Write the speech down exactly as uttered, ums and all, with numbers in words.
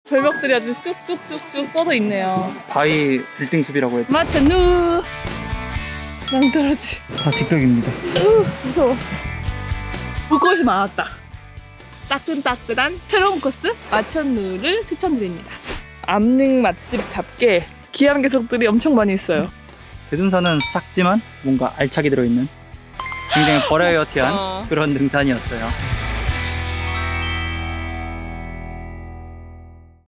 절벽들이 아주 쭉쭉쭉쭉 뻗어 있네요. 바위 빌딩 숲이라고 해도 마트누 낭떠러지. 다 직벽입니다. 우, 무서워. 벚꽃이 많았다. 따끈따끈한 새로운 코스 마천루를 추천드립니다. 암릉 맛집 잡게 기암괴석들이 엄청 많이 있어요. 대둔산은 작지만 뭔가 알차게 들어있는 굉장히 버라이어티한 어. 그런 등산이었어요.